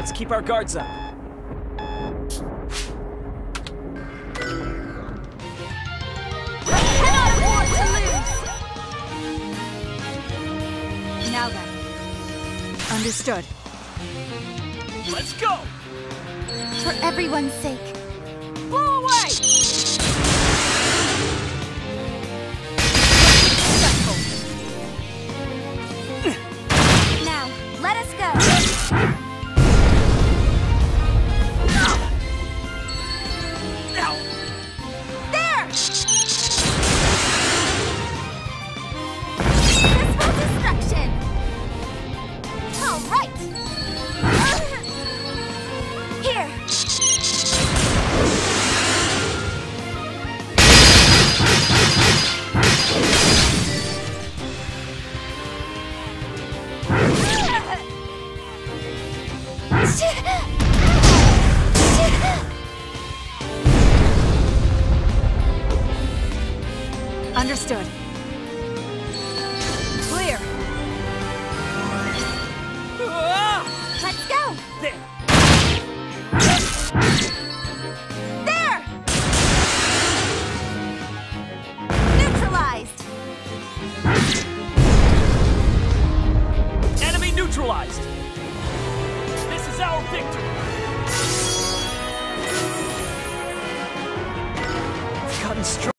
Let's keep our guards up. Cannot afford to lose! Now then. Understood. Let's go! For everyone's sake. Blow away! Now, let us go. There! Peaceful destruction! All right! Here! Understood. Clear. Let's go. There! There! Neutralized. Enemy neutralized! This is our victory! We've gotten strong.